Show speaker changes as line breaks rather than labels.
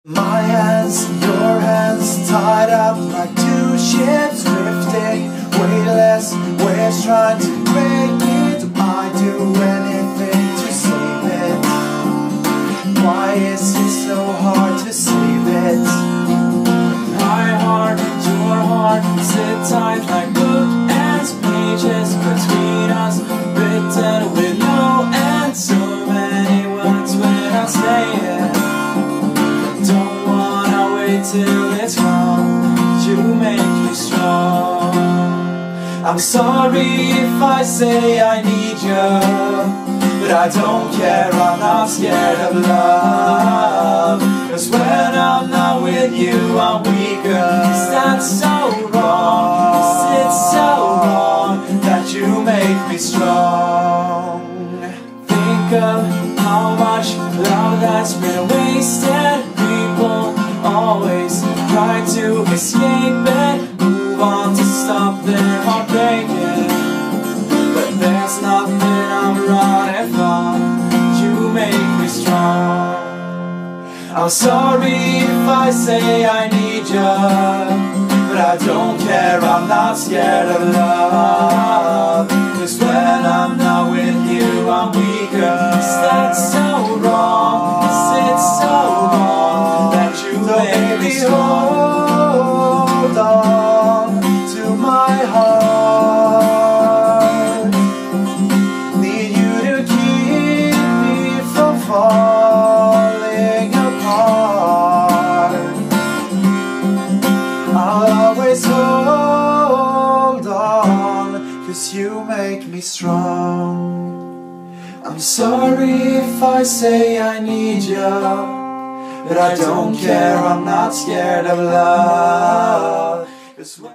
My hands, your hands, tied up like two ships drifting, weightless, waves trying to break it. I do anything to save it. Why is it so hard to save it?
My heart, your heart, sit tight like bookends, pages between us, written with no end. So many words when I say it. Don't wanna wait till it's gone. You make me strong. I'm sorry if I say I need you, but I don't care, I'm not scared of love. 'Cause when I'm not with you, I'm weaker. Is that so wrong? Is it so wrong that you make me strong? Think of how much love that's been wasted. People always try to escape it, move on to stop their heart breaking. But there's nothing I'm running from. You make me strong. I'm sorry if I say I need you, but I don't care, I'm not scared of love. 'Cause when I'm not with you, I'm weaker. Is that so wrong? Is it so wrong that you make me strong?
Hold on to my heart. Need you to keep me from falling apart. I'll always hold on, 'cause you make me strong. I'm sorry if I say I need you, but I don't care, I'm not scared of love. 'Cause